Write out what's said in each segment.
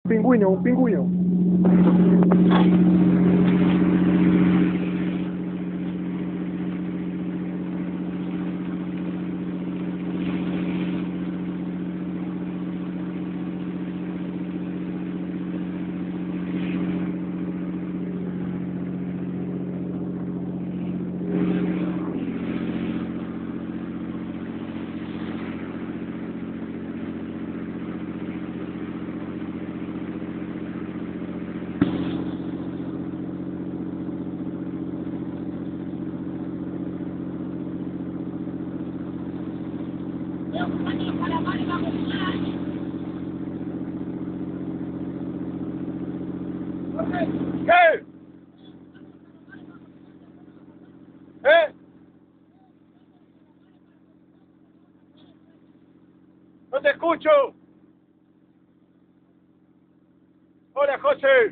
Pingüino, un pingüino. ¿Qué? ¿Eh? No te escucho. Hola, José.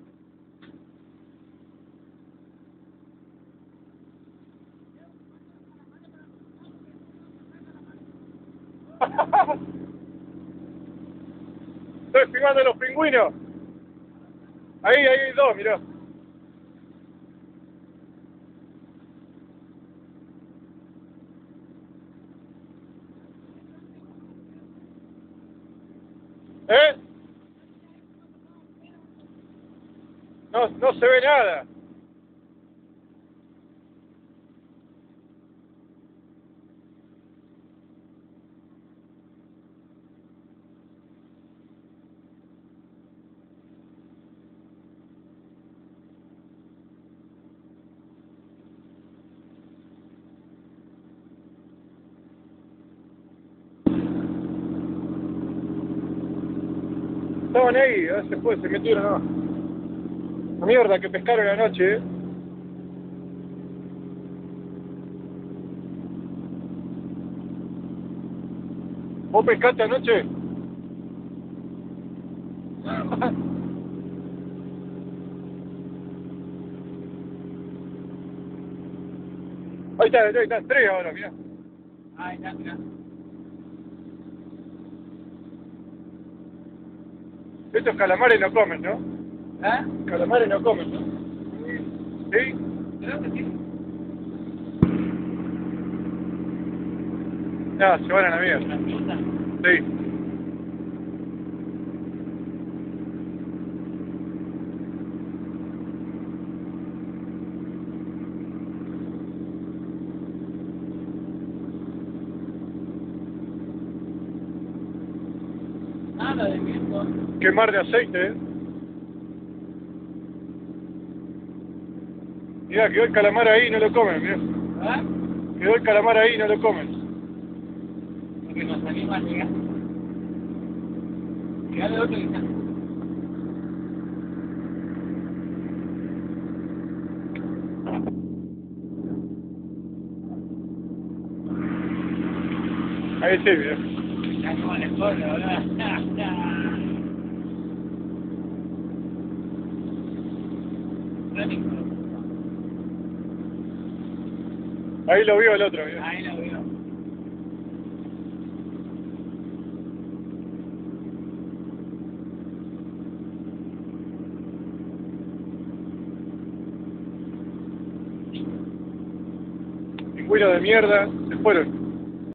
Estoy filmando los pingüinos. Ahí hay dos, mirá. ¿Eh? No se ve nada. Estaban ahí, a ver si se fue, se metieron abajo. La mierda que pescaron anoche, ¿eh? ¿Vos pescaste anoche? Ahí están tres ahora, mirá. Ahí está, mirá. Estos calamares no comen, ¿no? ¿Eh? Calamares no comen, ¿no? ¿Sí? Creo que sí. No, se van a la mierda. ¿Una fruta? Sí. Nada de viento. Quemar de aceite, ¿eh? Mirá, quedó el calamar ahí y no lo comen, mirá. ¿Eh? Quedó el calamar ahí y no lo comen. Porque nos anima a llegar. Llegar de otro y está. Ahí sí, mirá. Ya no vale todo, ¿verdad? Ahí lo vio el otro, mirá. Ahí lo veo. Pingüinos de mierda, se fueron.